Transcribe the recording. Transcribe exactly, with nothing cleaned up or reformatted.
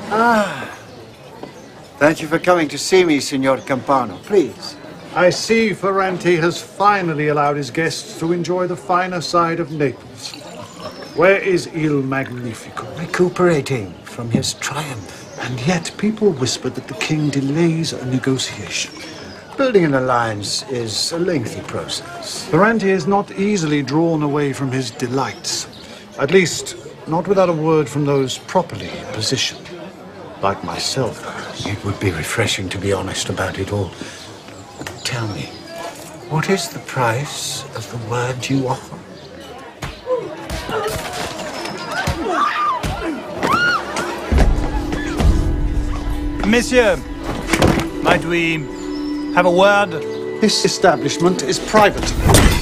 Ah. Thank you for coming to see me, Signor Campano. Please. I see Ferranti has finally allowed his guests to enjoy the finer side of Naples. Where is Il Magnifico? Recuperating from his triumph. And yet people whisper that the king delays a negotiation. Building an alliance is a lengthy process. Ferranti is not easily drawn away from his delights. At least, not without a word from those properly positioned. Like myself. It would be refreshing to be honest about it all. Tell me, what is the price of the word you offer? Monsieur, might we have a word? This establishment is private.